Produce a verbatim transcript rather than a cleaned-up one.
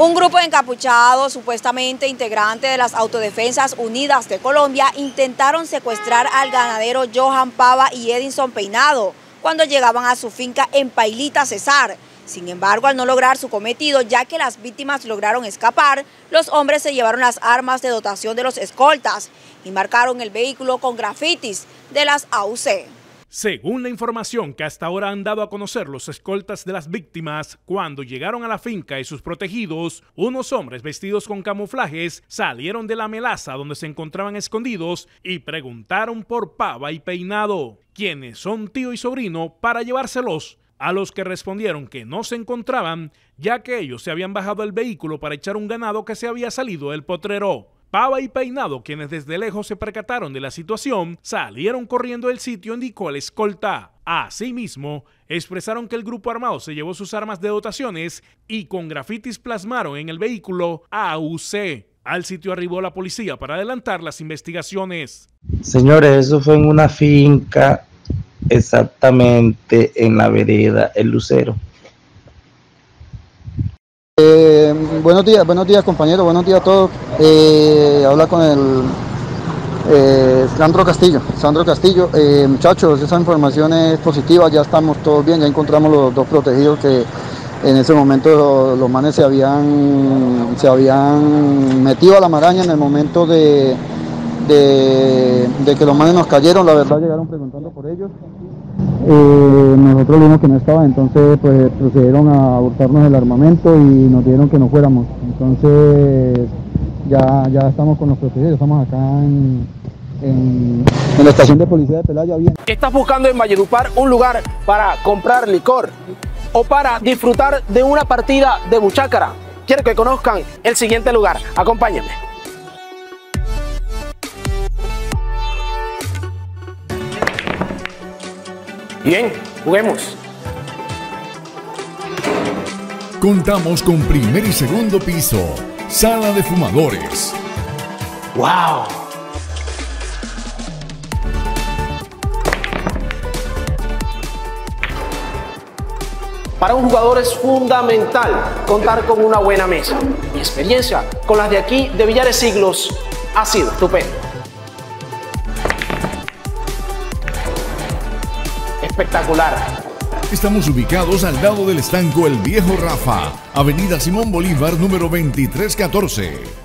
Un grupo de encapuchados, supuestamente integrante de las Autodefensas Unidas de Colombia, intentaron secuestrar al ganadero Johan Pava y Edinson Peinado cuando llegaban a su finca en Pailita, Cesar. Sin embargo, al no lograr su cometido, ya que las víctimas lograron escapar, los hombres se llevaron las armas de dotación de los escoltas y marcaron el vehículo con grafitis de las A U C. Según la información que hasta ahora han dado a conocer los escoltas de las víctimas, cuando llegaron a la finca y sus protegidos, unos hombres vestidos con camuflajes salieron de la melaza donde se encontraban escondidos y preguntaron por Pava y Peinado, quienes son tío y sobrino, para llevárselos, a los que respondieron que no se encontraban, ya que ellos se habían bajado del vehículo para echar un ganado que se había salido del potrero. Pava y Peinado, quienes desde lejos se percataron de la situación, salieron corriendo del sitio, indicó el escolta. Asimismo, expresaron que el grupo armado se llevó sus armas de dotaciones y con grafitis plasmaron en el vehículo A U C. Al sitio arribó la policía para adelantar las investigaciones. Señores, eso fue en una finca, exactamente en la vereda El Lucero. Eh, buenos días, buenos días compañeros, buenos días a todos. Eh, habla con el eh, Sandro Castillo. Sandro Castillo, eh, muchachos, esa información es positiva, ya estamos todos bien, ya encontramos los dos protegidos que en ese momento los, los manes se habían, se habían metido a la maraña en el momento de, de, de que los manes nos cayeron. La verdad llegaron preguntando por ellos. Eh, nosotros vimos que no estaba, entonces pues procedieron a hurtarnos el armamento y nos dieron que no fuéramos. Entonces ya, ya estamos con los protegidos, estamos acá en, en, en la estación de policía de Pelaya. Bien. ¿Estás buscando en Valledupar un lugar para comprar licor o para disfrutar de una partida de buchácara? Quiero que conozcan el siguiente lugar. Acompáñenme. Bien, juguemos. Contamos con primer y segundo piso, sala de fumadores. ¡Wow! Para un jugador es fundamental contar con una buena mesa. Mi experiencia con las de aquí de Villares Siglos ha sido estupenda. Espectacular. Estamos ubicados al lado del estanco El Viejo Rafa, Avenida Simón Bolívar, número veintitrés catorce.